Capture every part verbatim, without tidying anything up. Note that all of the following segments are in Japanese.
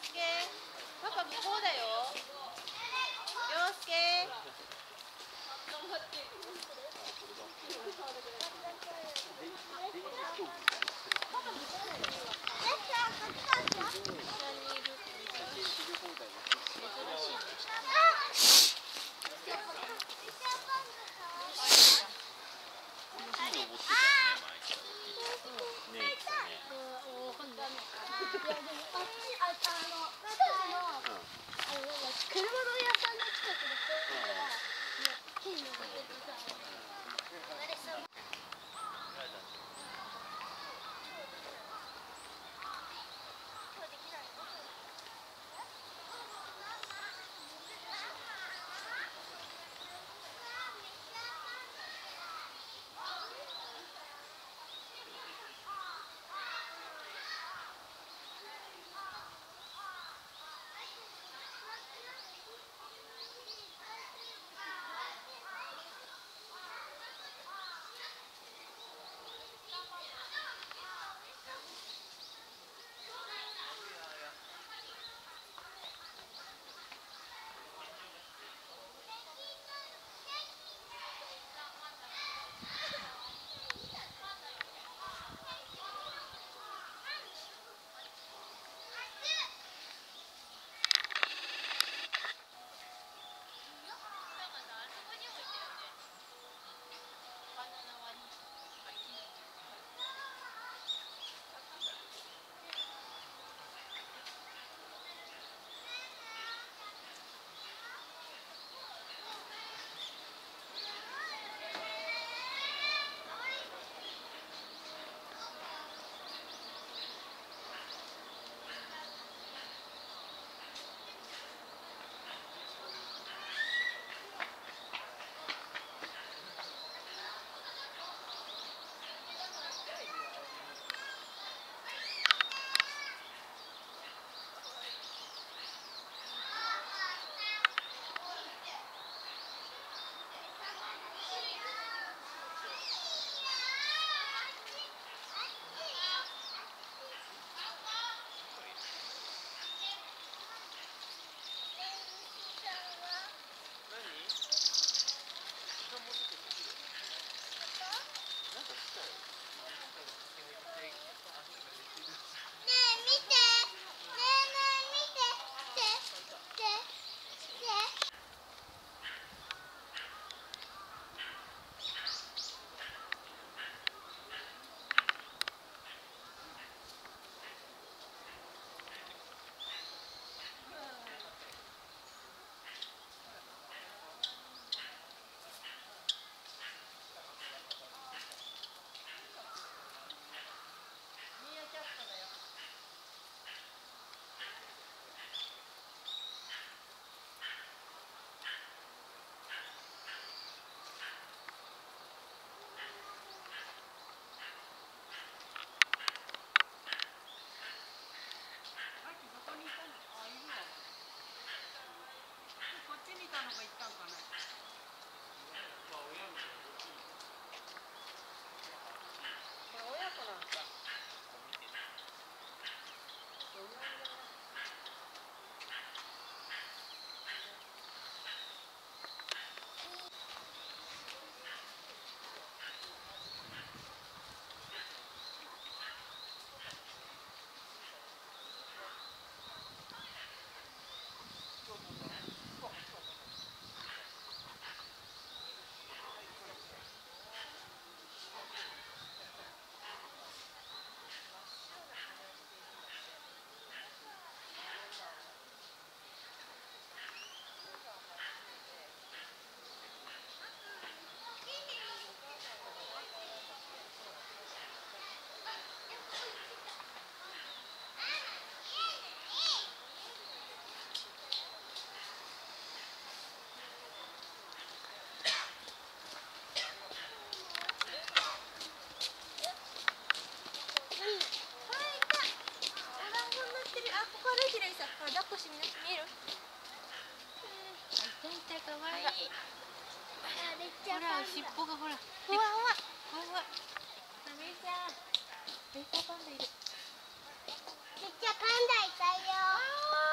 介、パパ向こうだよ。陽介。 車の屋さんの近くでそういうのが金のが出てさ。 ほら、尻尾がほら。ふわふわ。ふわふわ。めいちゃん。めいちゃんパンダいる。 めっちゃパンダいたよ。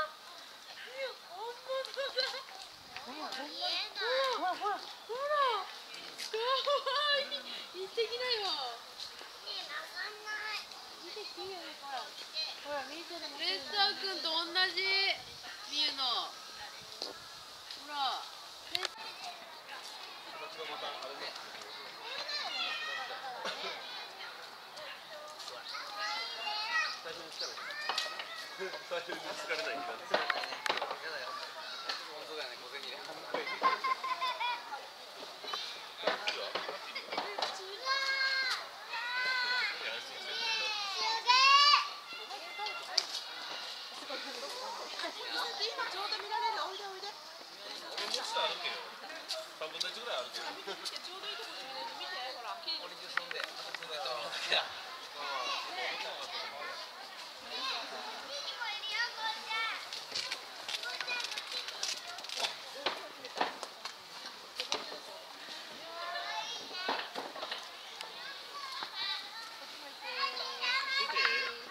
ほら、みーちゃんでも。レッサーくんと同じ。みゆの。ほら。 最初に疲れない日なんですよ。本当だよね、小銭入れ。 今ちょうど見られる。おいでおいで。 もうちょっと歩けよ。三分の一ぐらい歩けよ。 ちょうどいいところで見れる。見て、ほら。 俺中そんで、私それと。いや。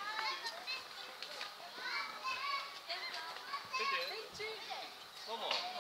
ママ。